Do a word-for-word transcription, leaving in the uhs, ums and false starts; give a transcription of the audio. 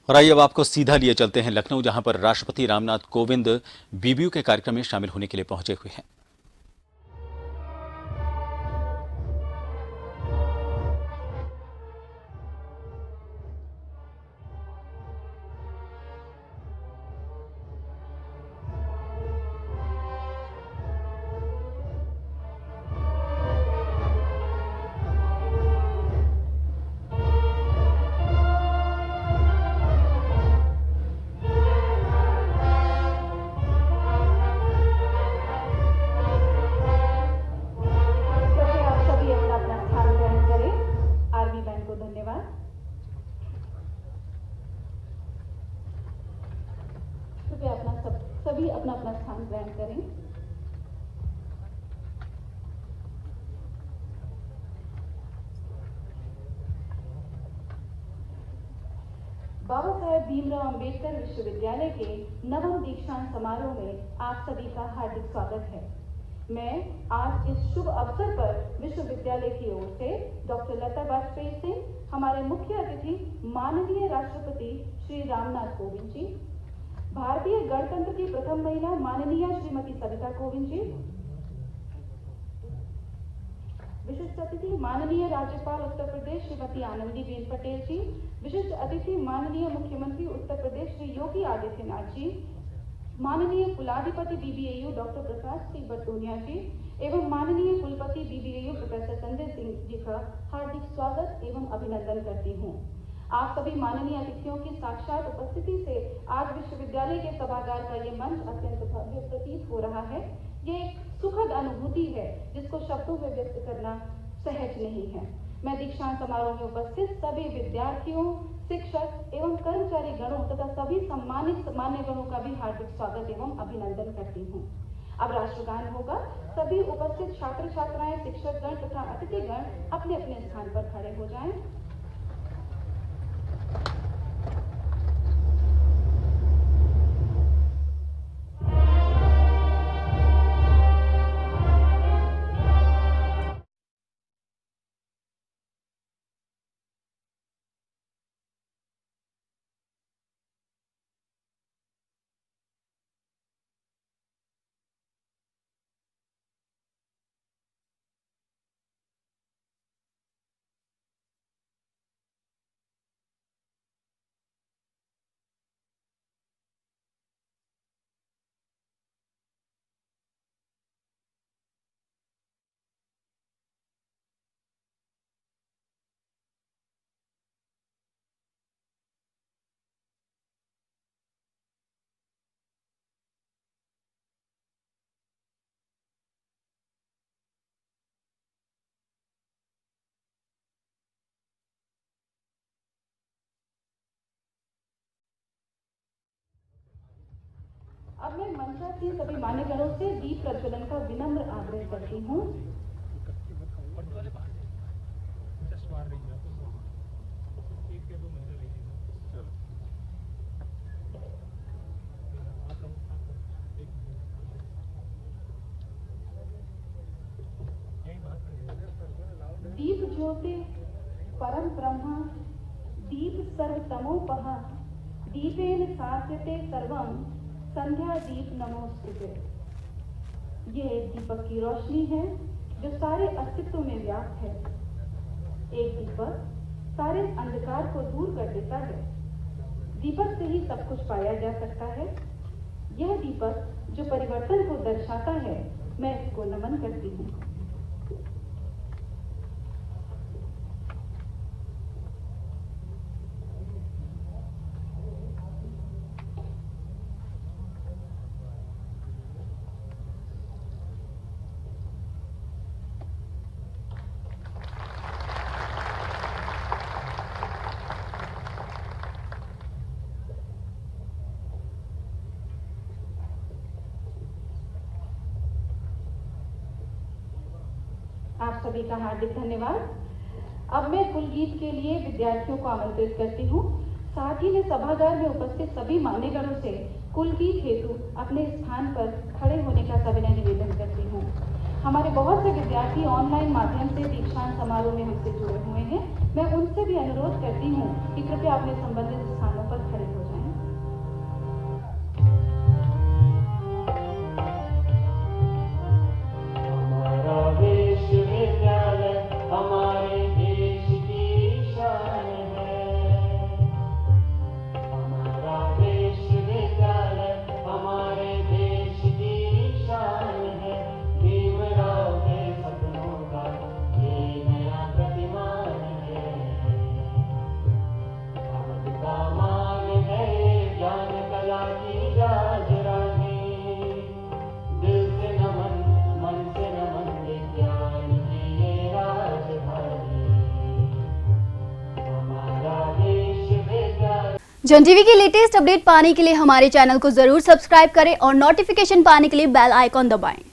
और आइए अब आपको सीधा लिए चलते हैं लखनऊ, जहां पर राष्ट्रपति रामनाथ कोविंद बीबीयू के कार्यक्रम में शामिल होने के लिए पहुंचे हुए हैं। अपना सब सभी अपना अपना स्थान ग्रहण करें। बाबा साहेब भीमराव अंबेडकर विश्वविद्यालय के नवम दीक्षांत समारोह में आप सभी का हार्दिक स्वागत है। मैं आज इस शुभ अवसर पर विश्वविद्यालय की ओर से डॉक्टर लता वाजपेयी सिंह, हमारे मुख्य अतिथि माननीय राष्ट्रपति श्री रामनाथ कोविंद जी, भारतीय गणतंत्र की प्रथम महिला माननीय श्रीमती सविता कोविंद जी, विशिष्ट अतिथि माननीय राज्यपाल उत्तर प्रदेश श्रीमती आनंदीबेन पटेल जी, विशिष्ट अतिथि माननीय मुख्यमंत्री उत्तर प्रदेश श्री योगी आदित्यनाथ जी, माननीय कुलाधिपति बीबीएयू डॉक्टर प्रकाश सिंह बरदोनिया जी एवं माननीय कुलपति बीबीएयू प्रोफेसर संजय सिंह जी का हार्दिक स्वागत एवं अभिनंदन करती हूँ। आप सभी माननीय अतिथियों की साक्षात उपस्थिति से आज विश्वविद्यालय के सभागार का ये मंच अत्यंत भव्य प्रतीत हो रहा है। ये एक सुखद अनुभूति है जिसको शब्दों में व्यक्त करना सहज नहीं है। मैं दीक्षांत समारोह में उपस्थित सभी विद्यार्थियों, शिक्षक एवं कर्मचारी गणों तथा सभी सम्मानित मान्य गणों का भी हार्दिक स्वागत एवं अभिनंदन करती हूँ। अब राष्ट्रगान होगा। सभी उपस्थित छात्र छात्राएं, शिक्षक गण तथा अतिथिगण अपने अपने स्थान पर खड़े हो जाएं। अब मैं मंचासीन सभी मान्यगणों से दीप प्रज्वलन का विनम्र आग्रह करती हूँ। दीप ज्योति परम ब्रह्म दीप सर्वतमोपह दीपेन साध्यते सर्वम संध्या दीप नमोस्तुते। ये दीपक की रोशनी है जो सारे अस्तित्व में व्याप्त है। एक दीपक सारे अंधकार को दूर कर देता है। दीपक से ही सब कुछ पाया जा सकता है। यह दीपक जो परिवर्तन को दर्शाता है, मैं इसको नमन करती हूँ। आप सभी का हार्दिक धन्यवाद। अब मैं कुल गीत के लिए विद्यार्थियों को आमंत्रित करती हूँ। साथ ही मैं सभागार में उपस्थित सभी मान्यगणों से कुल गीत हेतु अपने स्थान पर खड़े होने का सविनय निवेदन करती हूँ। हमारे बहुत से विद्यार्थी ऑनलाइन माध्यम से दीक्षांत समारोह में हमसे जुड़े हुए हैं। मैं उनसे भी अनुरोध करती हूँ कि कृपया अपने संबंधित स्थानों पर खड़े जन टीवी की लेटेस्ट अपडेट पाने के लिए हमारे चैनल को जरूर सब्सक्राइब करें और नोटिफिकेशन पाने के लिए बेल आइकॉन दबाएं।